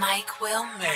Mike Wilmer.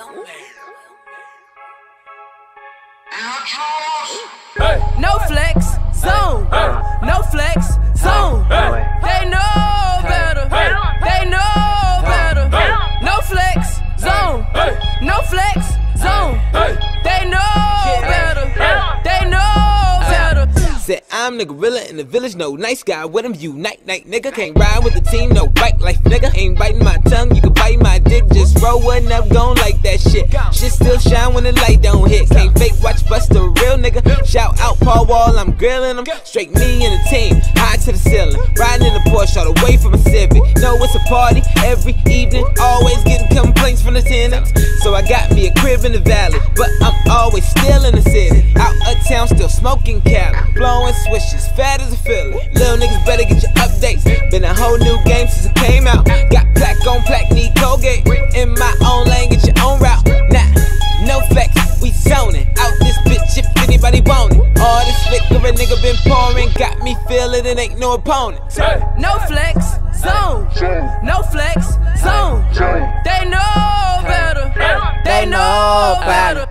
No flex zone. No flex zone. They know better. They know better. No flex zone. No flex zone. They know better. They know better. Said I'm the gorilla in the village, no nice guy with him, unite, night nigga. Can't ride with the team, no bite life nigga. Ain't biting my tongue, you can bite my dick. Just roll one up, gon' like that shit. Shit still shine when the light don't hit. Can't fake, watch bust a real nigga. Shout out Paul Wall, I'm grilling him. Straight me and the team, high to the ceiling. Riding in the Porsche, all the way from a Civic. Know it's a party every evening, always getting complaints from the tenants. So I got me a crib in the valley, but I'm always still in the city. Out of town, still smoking Cali. Blowing swishes, fat as a Philly. Little niggas better get your updates. Been a whole new game since it came out. Got plaque on plaque, need Colgate. In my own lane, get your own route. Nah, no flex, we zoning. Out this bitch if anybody want it. All this liquor a nigga been pouring got me feeling it ain't no opponent. No flex zone. No flex zone. They know better. They know better.